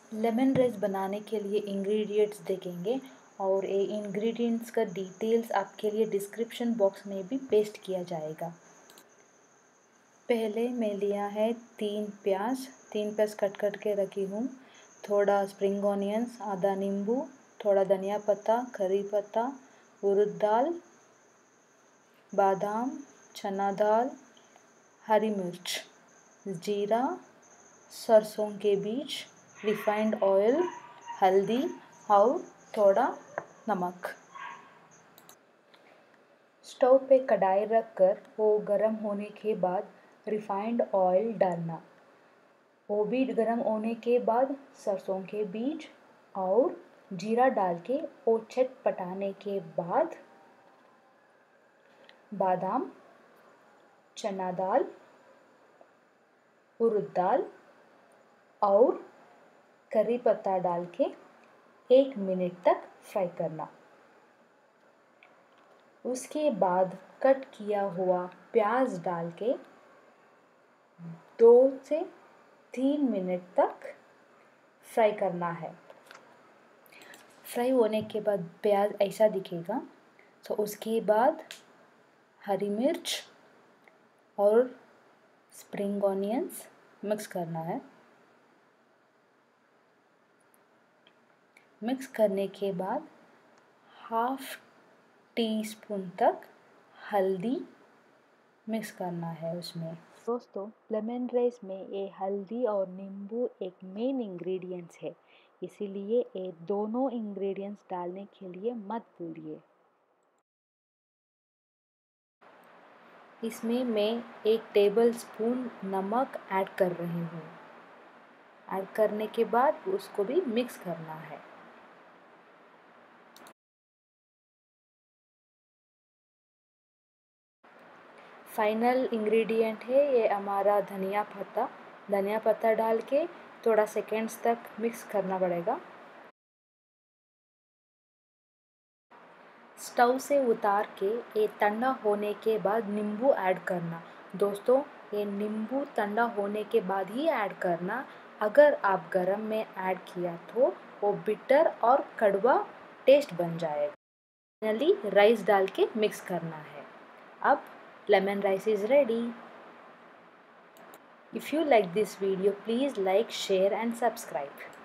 Lemon rice बनाने के लिए इंग्रेडिएंट्स देखेंगे और ये इंग्रेडिएंट्स का डिटेल्स आपके लिए डिस्क्रिप्शन बॉक्स में भी पेस्ट किया जाएगा। पहले मैं लिया है 3 प्याज कट के रखी हूँ, थोड़ा स्प्रिंग ऑनियंस, आधा नींबू, थोड़ा धनिया पत्ता, करी पत्ता, उड़द दाल, बादाम, चना दाल, हरी मिर्च, जीरा, सरसों के बीज, रिफाइंड ऑयल, हल्दी और थोड़ा नमक। स्टोव पे कढ़ाई रखकर वो गर्म होने के बाद रिफाइंड ऑयल डालना। वो भी गर्म होने के बाद सरसों के बीज और जीरा डाल के वो चटपटाने के बाद बादाम, चना दाल, उड़द दाल और करी पत्ता डाल के 1 मिनट तक फ्राई करना। उसके बाद कट किया हुआ प्याज डाल के 2 से 3 मिनट तक फ्राई करना है। फ्राई होने के बाद प्याज ऐसा दिखेगा, तो उसके बाद हरी मिर्च और स्प्रिंग ऑनियंस मिक्स करना है। मिक्स करने के बाद हाफ टी स्पून तक हल्दी मिक्स करना है उसमें। दोस्तों, लेमन राइस में ये हल्दी और नींबू एक मेन इंग्रेडिएंट्स है, इसीलिए ये दोनों इंग्रेडिएंट्स डालने के लिए मत भूलिए। इसमें मैं 1 टेबल स्पून नमक ऐड कर रही हूँ। ऐड करने के बाद उसको भी मिक्स करना है। फाइनल इंग्रेडिएंट है ये हमारा धनिया पत्ता। धनिया पत्ता डाल के थोड़ा सेकेंड्स तक मिक्स करना पड़ेगा। स्टोव से उतार के ये ठंडा होने के बाद नींबू ऐड करना। दोस्तों, ये नींबू ठंडा होने के बाद ही ऐड करना। अगर आप गरम में ऐड किया तो वो बिटर और कड़वा टेस्ट बन जाएगा। फाइनली राइस डाल के मिक्स करना है। अब lemon rice is ready. If you like this video, please like, share and subscribe.